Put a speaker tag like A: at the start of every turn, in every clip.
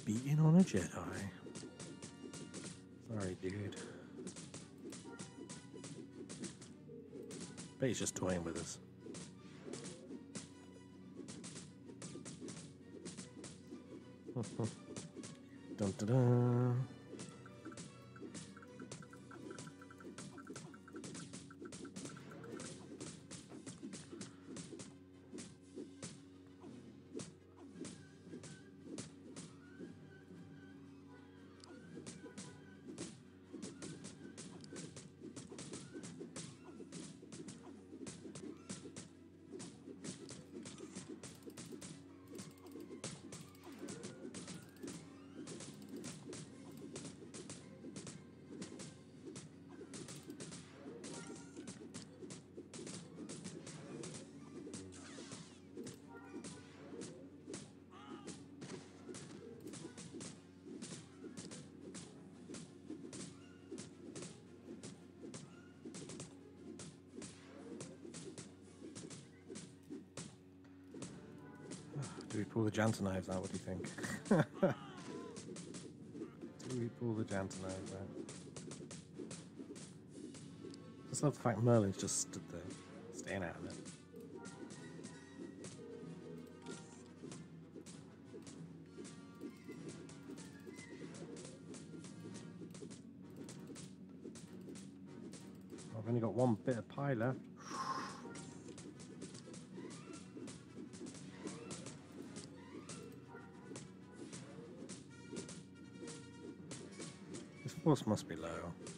A: beating on a Jedi. Sorry, dude. Bet he's just toying with us. Dun dun dun. Do we pull the Janta knives out? What do you think? Do we pull the Janta knives out? Just love the fact Merlin's just stood there, staying out of it. I've only got one bit of pie left. This force must be low.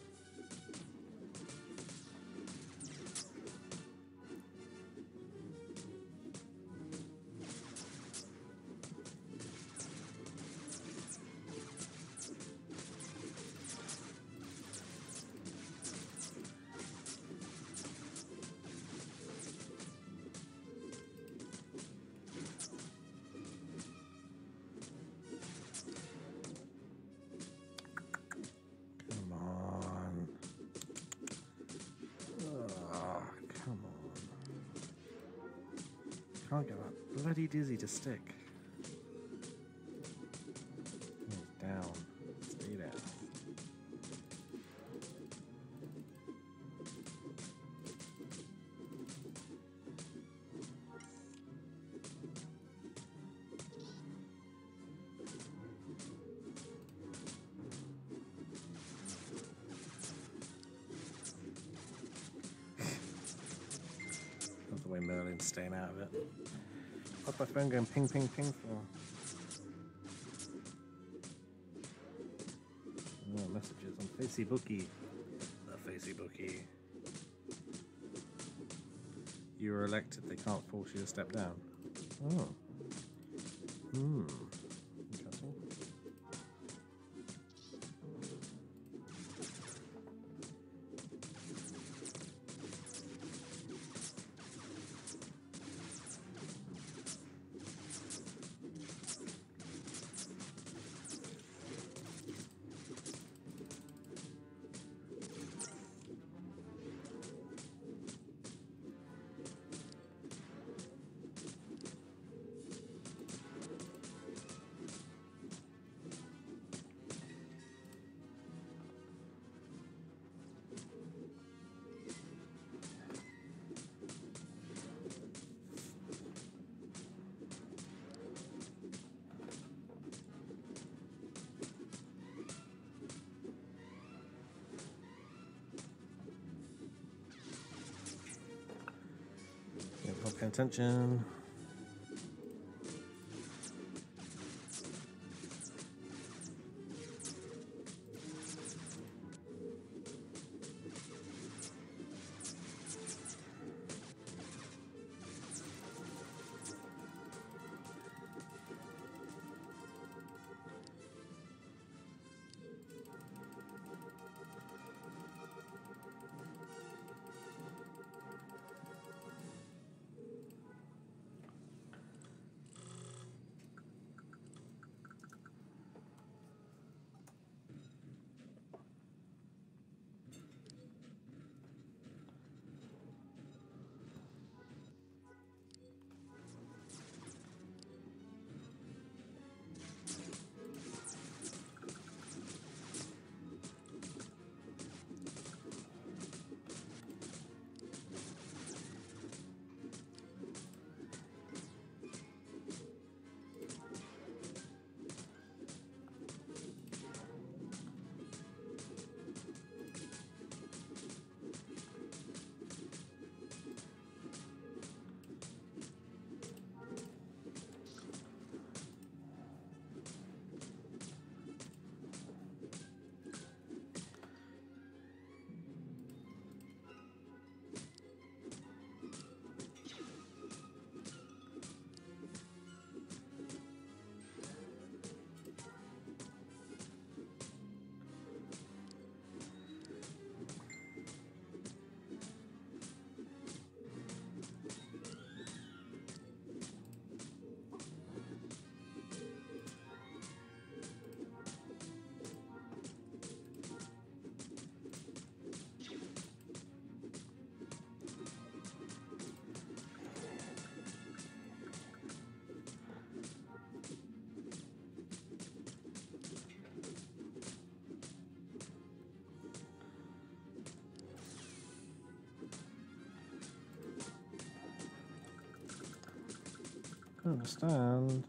A: Can't get that bloody dizzy to stick. It's down. Stay down. That's the way Merlin's staying out of it. What's my phone going ping, ping, ping for? Oh, messages on Facebooky. The Facebooky. You were elected, they can't force you to step down. Oh. Interesting. Not paying attention. I understand.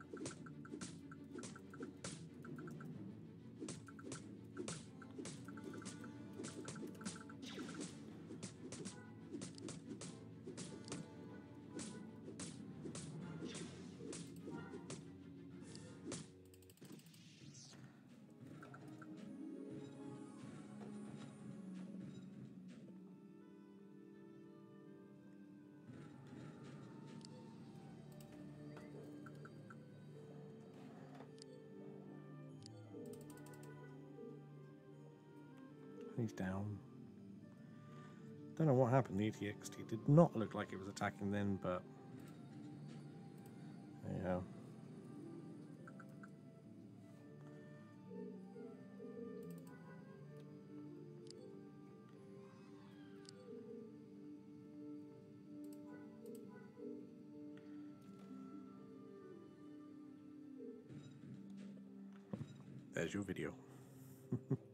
A: He's down. Don't know what happened. The ETXT did not look like it was attacking then, but yeah. There's your video.